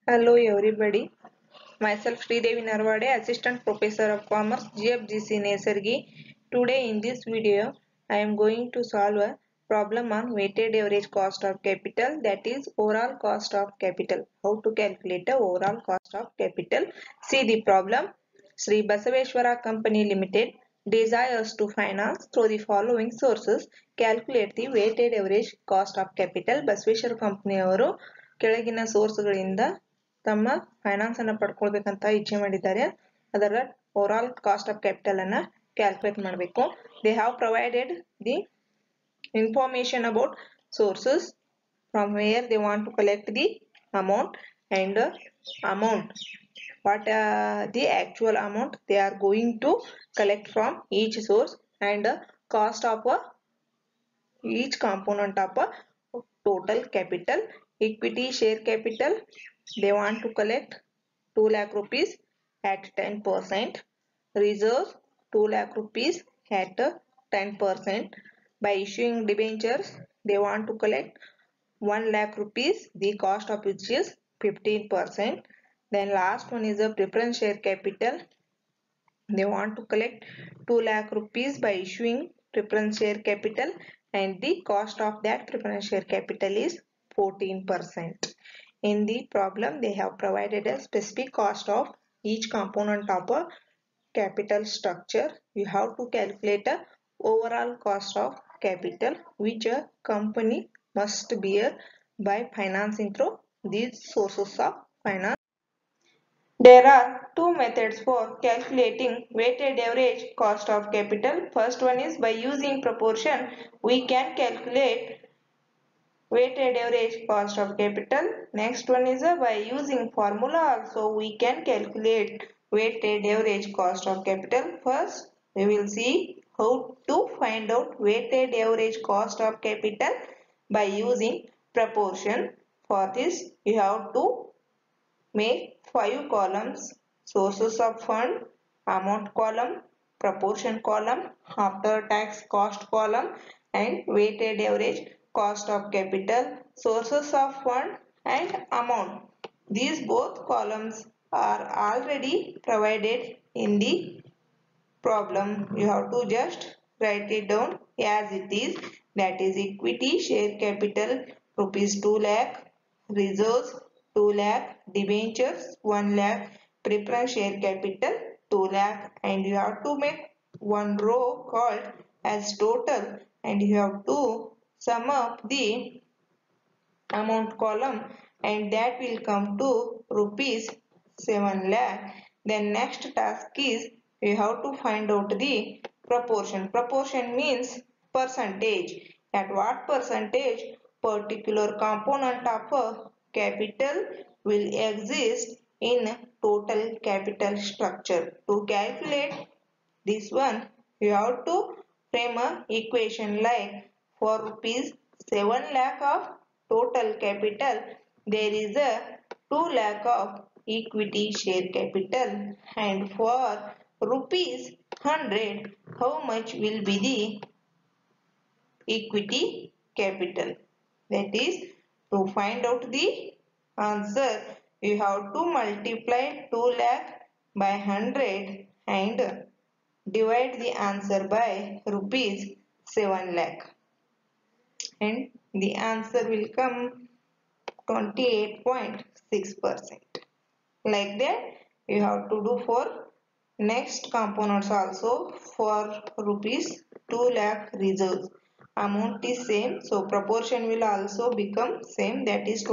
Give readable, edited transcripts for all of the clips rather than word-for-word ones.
Hello everybody. Myself Sridevi Narwade, Assistant Professor of Commerce, GFGC Nesargi. Today in this video, I am going to solve a problem on weighted average cost of capital, that is overall cost of capital. How to calculate the overall cost of capital. See the problem. Sri Basaveshwara Company Limited desires to finance through the following sources. Calculate the weighted average cost of capital. Basaveshwara ಕಂಪನಿಯವರು ಕೆಳಗಿನ ಸೋರ್ಸ್ಗಳಿಂದ ತಮ್ಮ finance ಅನ್ನು ಪಡ್ಕೊಳ್ಬೇಕಂತ ಇಚ್ಛೆ ಮಾಡಿದ್ದಾರೆ. ಅದರ overall cost of capital ಅನ್ನ calculate ಮಾಡಬೇಕು. They have provided the information about sources from where they want to collect the amount and amount what the actual amount they are going to collect from each source and cost of each component of a total capital. Equity share capital they want to collect 2 lakh rupees at 10%. Reserves 2 lakh rupees at 10%. By issuing debentures they want to collect 1 lakh rupees, the cost of which is 15%. Then last one is the preference share capital. They want to collect 2 lakh rupees by issuing preference share capital and the cost of that preference share capital is 14%. In the problem they have provided a specific cost of each component of a capital structure. You have to calculate a overall cost of capital which a company must bear by financing through these sources of finance. There are two methods for calculating weighted average cost of capital. First one is by using proportion. We can calculate weighted average cost of capital. Next one is by using formula also we can calculate weighted average cost of capital. First we will see how to find out weighted average cost of capital by using proportion. For this you have to make 5 columns: sources of fund, amount column, proportion column, after tax cost column and weighted average cost of capital, sources of fund and amount. These both columns are already provided in the problem. You have to just write it down as it is, that is equity share capital rupees 2 lakh, reserves 2 lakh, debentures 1 lakh, preference share capital 2 lakh, and you have to make one row called as total and you have to sum up the amount column and that will come to rupees 7 lakh. Then next task is you have to find out the proportion. Proportion means percentage. At what percentage particular component of a capital will exist in total capital structure. To calculate this one you have to frame a equation like for rupees 7 lakh of total capital there is a 2 lakh of equity share capital and for rupees 100 how much will be the equity capital. That is, to find out the answer you have to multiply 2 lakh by 100 and divide the answer by rupees 7 lakh and the answer will come 28.6%. Like that you have to do for next components also. For rupees 2 lakh reserves amount is same, so proportion will also become same, that is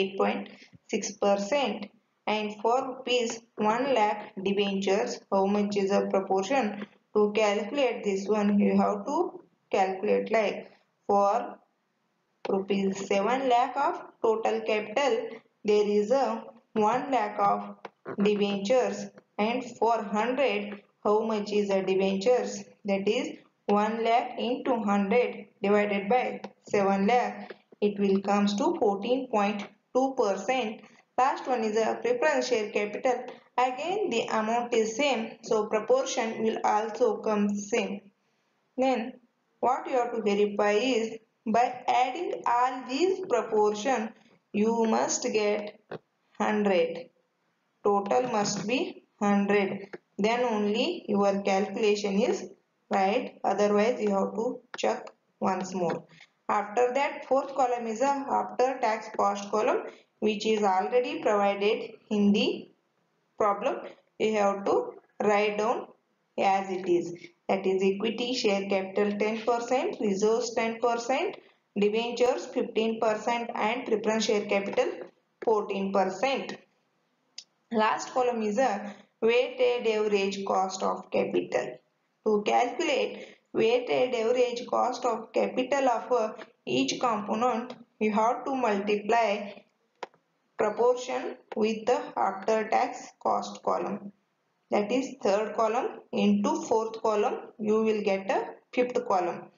28.6%. and for rupees 1 lakh debentures how much is a proportion. To calculate this one you have to calculate like for rupees 7 lakh of total capital there is a 1 lakh of debentures and for 100 how much is a debentures, that is 1 lakh into 100 divided by 7 lakh, it will comes to 14.2%. Last one is a preference share capital. Again the amount is same, so proportion will also come same. Then what you have to verify is by adding all these proportion you must get 100. Total must be 100. Then only your calculation is right. Otherwise you have to check once more. After that, fourth column is a after tax cost column, which is already provided in the problem. You have to write down as it is. That is equity share capital 10%, reserves 10%, debentures 15% and preference share capital 14%. Last column is a weighted average cost of capital. To calculate weighted average cost of capital of each component, you have to multiply proportion with the after tax cost column. That is third column into fourth column, you will get a fifth column.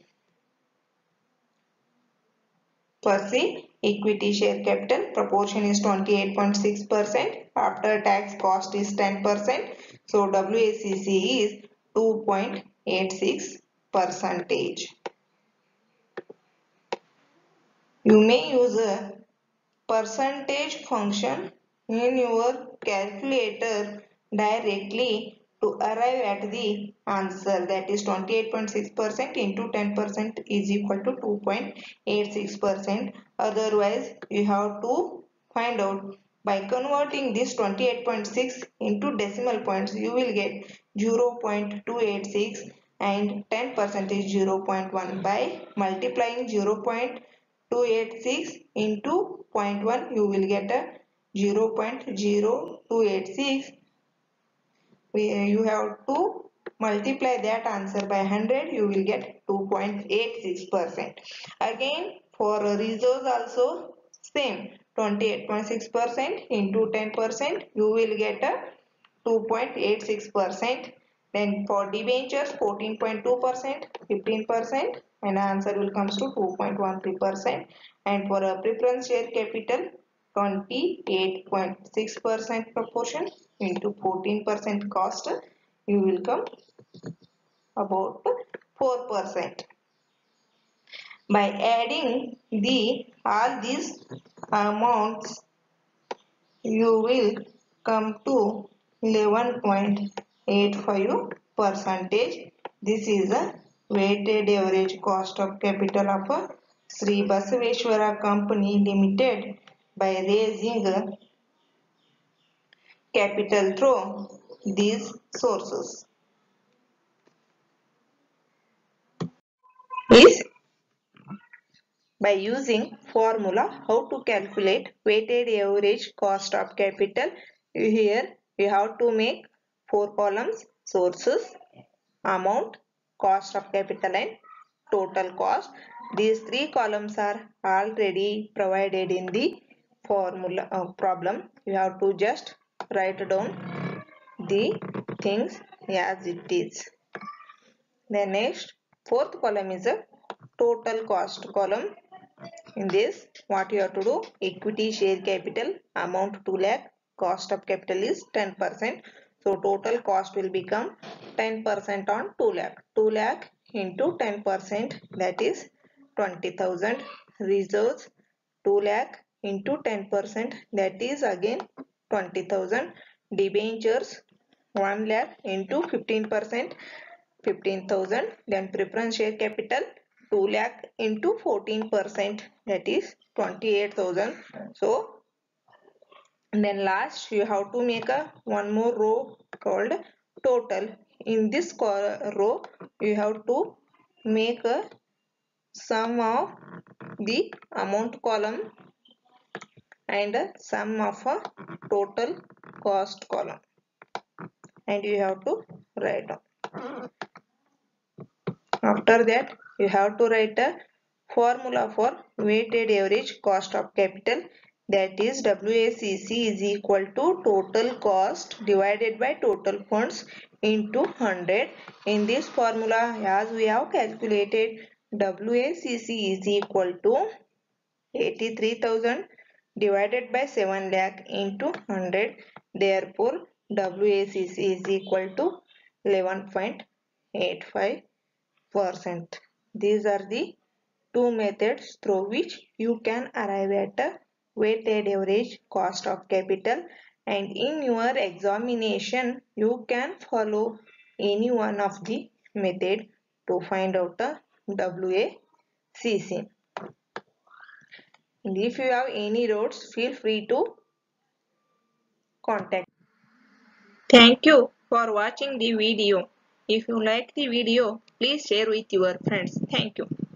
First, see, equity share capital proportion is 28.6%. After tax cost is 10%. So WACC is 2.86 percentage. You may use a percentage function in your calculator directly to arrive at the answer, that is 28.6% into 10% is equal to 2.86%. Otherwise you have to find out by converting this 28.6 into decimal points. You will get 0.286 and 10% is 0.1. By multiplying 0.286 into 0.1, you will get a 0.0286. You have to multiply that answer by 100, you will get 2.86%. Again for reserves also same, 28.6% into 10%, you will get a 2.86%. Then for debentures 14.2%, 15%, and answer will comes to 2.13%. And for a preference share capital 28.6% proportion into 14% cost, you will come about 4%. By adding all these amounts, you will come to 11.85 percentage. This is a weighted average cost of capital of a Sri Basaveshwara Company Limited by raising capital through these sources. Is by using formula how to calculate weighted average cost of capital. Here you have to make 4 columns: sources, amount, cost of capital and total cost. These 3 columns are already provided in the formula problem. You have to just write down the things as it is. Then next, fourth column is a total cost column. In this, what you have to do, equity share capital amount 2 lakh, cost of capital is 10%. So total cost will become 10% on 2 lakh. 2 lakh into 10%, that is 20,000. Reserves 2 lakh into 10%, that is again 20,000. Debentures 1 lakh into 15%, 15,000. Then preference share capital 2 lakh into 14%, that is 28,000. So then last you have to make a one more row called total. In this row you have to make a sum of the amount column and a sum of a total cost column, and you have to write down. After that, you have to write a formula for weighted average cost of capital, that is WACC is equal to total cost divided by total funds into 100. In this formula, as we have calculated, WACC is equal to 83,000 divided by 7 lakh into 100. Therefore, WACC is equal to 11.85%. These are the two methods through which you can arrive at a weighted average, cost of capital, and in your examination you can follow any one of the method to find out the WACC. And if you have any doubts, feel free to contact. Thank you for watching the video. If you like the video, please share with your friends. Thank you.